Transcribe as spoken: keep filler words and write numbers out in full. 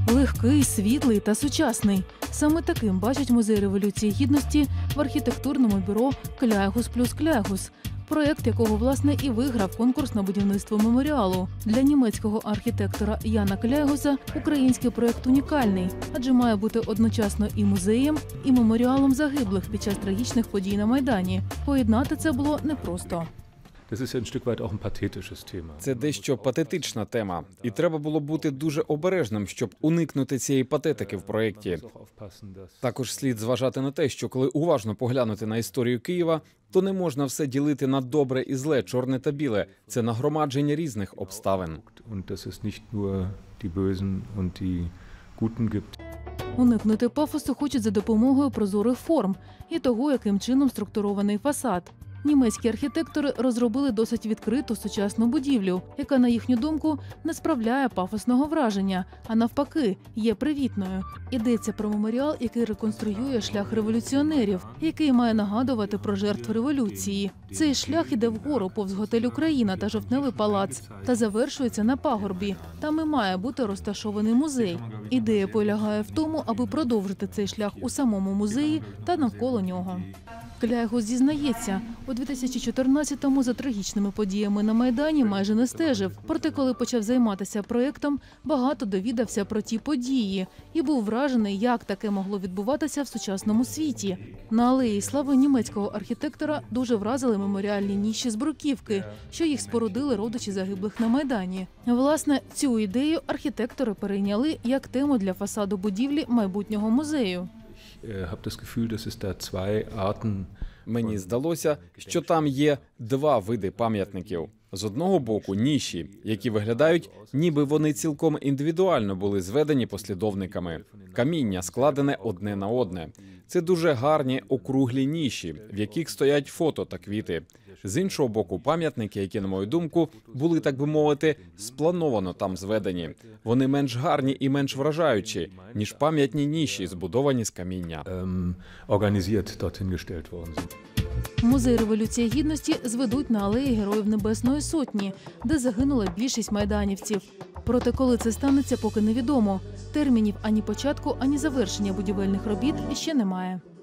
Легкий, світлий та сучасний. Саме таким бачить Музей Революції Гідності в архітектурному бюро «Кляйгус плюс Кляйгус», проєкт якого, власне, і виграв конкурс на будівництво меморіалу. Для німецького архітектора Яна Кляйгуса український проєкт унікальний, адже має бути одночасно і музеєм, і меморіалом загиблих під час трагічних подій на Майдані. Поєднати це було непросто. Це дещо патетична тема, і треба було бути дуже обережним, щоб уникнути цієї патетики в проєкті. Також слід зважати на те, що коли уважно поглянути на історію Києва, то не можна все ділити на добре і зле, чорне та біле. Це нагромадження різних обставин. Уникнути пафосу хочуть за допомогою прозорих форм і того, яким чином структурований фасад. Німецькі архітектори розробили досить відкриту сучасну будівлю, яка, на їхню думку, не справляє пафосного враження, а навпаки, є привітною. Йдеться про меморіал, який реконструює шлях революціонерів, який має нагадувати про жертв революції. Цей шлях іде вгору повз готель «Україна» та Жовтневий палац та завершується на пагорбі. Там і має бути розташований музей. Ідея полягає в тому, аби продовжити цей шлях у самому музеї та навколо нього. Кляйгус зізнається, у дві тисячі чотирнадцятому за трагічними подіями на Майдані майже не стежив. Проте, коли почав займатися проєктом, багато довідався про ті події і був вражений, як таке могло відбуватися в сучасному світі. На Алеї Слави німецького архітектора дуже вразили меморіальні ніші з бруківки, що їх спорудили родичі загиблих на Майдані. Власне, цю ідею архітектори перейняли як тему для фасаду будівлі майбутнього музею. Мені здалося, що там є два види пам'ятників. З одного боку – ніші, які виглядають, ніби вони цілком індивідуально були зведені послідовниками. Каміння складене одне на одне. Це дуже гарні округлі ніші, в яких стоять фото та квіти. З іншого боку, пам'ятники, які, на мою думку, були, так би мовити, сплановано там зведені. Вони менш гарні і менш вражаючі, ніж пам'ятні ніші, збудовані з каміння. Музей Революції Гідності зведуть на Алеї Героїв Небесної Сотні, де загинула більшість майданівців. Проте коли це станеться, поки невідомо. Термінів ані початку, ані завершення будівельних робіт ще немає.